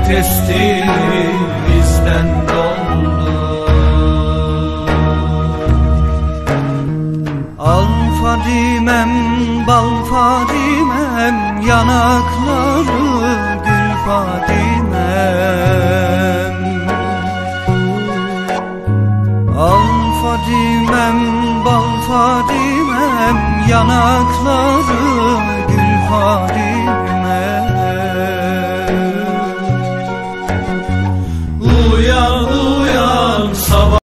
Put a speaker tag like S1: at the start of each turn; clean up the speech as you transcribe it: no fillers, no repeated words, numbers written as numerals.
S1: testi bizden doldu. Al Fadimem, bal Fadimem, yanakları gül Fadimem. Al Fadimem, bal Fadimem, yanakları gül Fadimem.